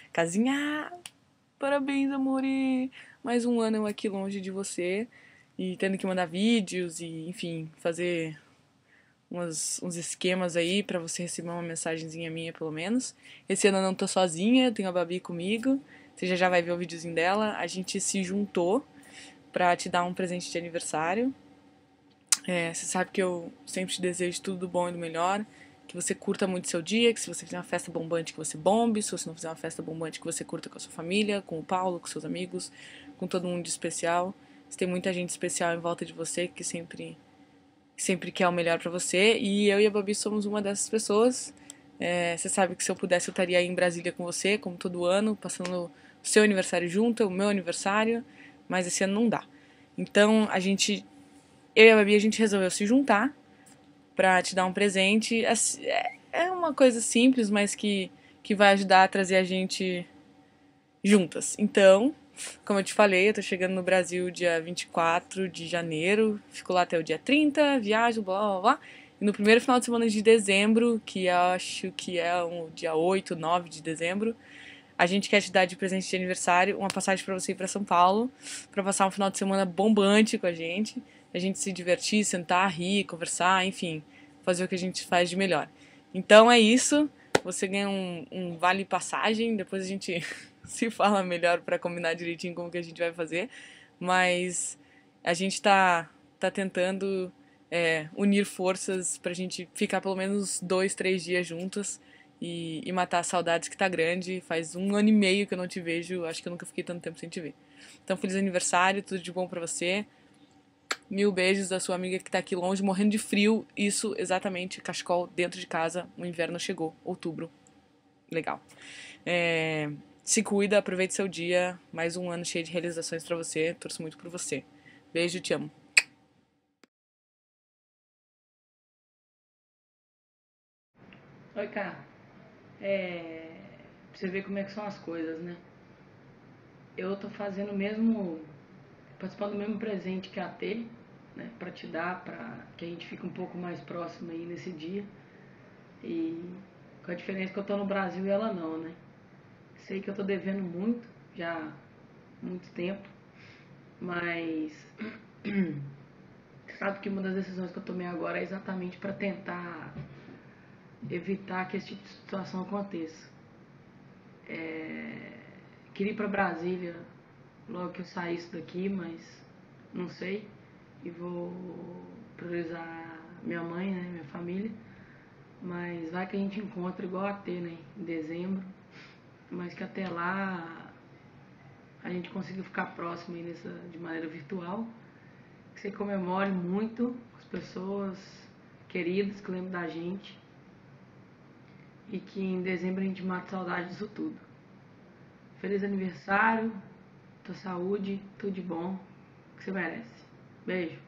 casinha. Parabéns, amore! Mais um ano eu aqui longe de você e tendo que mandar vídeos e, enfim, fazer uns esquemas aí pra você receber uma mensagenzinha minha, pelo menos. Esse ano eu não tô sozinha, eu tenho a Babi comigo. Você já vai ver o videozinho dela. A gente se juntou pra te dar um presente de aniversário. Você sabe que eu sempre te desejo tudo do bom e do melhor, que você curta muito seu dia, que se você fizer uma festa bombante que você bombe, se você não fizer uma festa bombante que você curta com a sua família, com o Paulo, com seus amigos, com todo mundo de especial. Você tem muita gente especial em volta de você que sempre quer o melhor pra você, e eu e a Babi somos uma dessas pessoas. Você sabe que se eu pudesse eu estaria aí em Brasília com você, como todo ano, passando o seu aniversário junto, o meu aniversário, mas esse ano não dá. Então eu e a Babi, a gente resolveu se juntar pra te dar um presente. É uma coisa simples, mas que vai ajudar a trazer a gente juntas. Então, como eu te falei, eu tô chegando no Brasil dia 24 de janeiro, fico lá até o dia 30, viajo, blá blá blá. E no primeiro final de semana de dezembro, que acho que é um dia 8, 9 de dezembro, a gente quer te dar de presente de aniversário uma passagem pra você ir pra São Paulo, pra passar um final de semana bombante com a gente se divertir, sentar, rir, conversar, enfim, fazer o que a gente faz de melhor. Então é isso, você ganha um vale passagem, depois a gente se fala melhor pra combinar direitinho como que a gente vai fazer, mas a gente tá tentando unir forças pra gente ficar pelo menos 2, 3 dias juntas e matar as saudades que tá grande. Faz um ano e meio que eu não te vejo, acho que eu nunca fiquei tanto tempo sem te ver. Então, feliz aniversário, tudo de bom pra você. Mil beijos da sua amiga que tá aqui longe, morrendo de frio. Isso, exatamente, cachecol dentro de casa. O inverno chegou, outubro. Legal. Se cuida, aproveite seu dia. Mais um ano cheio de realizações pra você. Torço muito por você. Beijo, te amo. Oi, cara. Pra você ver como é que são as coisas, né? Eu tô fazendo o mesmo, participando do mesmo presente que a T, né? Pra te dar, pra que a gente fique um pouco mais próximo aí nesse dia. E com a diferença que eu tô no Brasil e ela não, né? Sei que eu tô devendo muito, já há muito tempo, mas sabe que uma das decisões que eu tomei agora é exatamente pra tentar evitar que esse tipo de situação aconteça. Queria ir pra Brasília logo que eu saísse daqui, mas não sei. E vou priorizar minha mãe, né, minha família. Mas vai que a gente encontra igual a ter, né, em dezembro. Mas que até lá a gente consiga ficar próximo aí de maneira virtual. Que você comemore muito com as pessoas queridas que lembram da gente. E que em dezembro a gente mate saudade disso tudo. Feliz aniversário, tua saúde, tudo de bom que você merece. Beijo.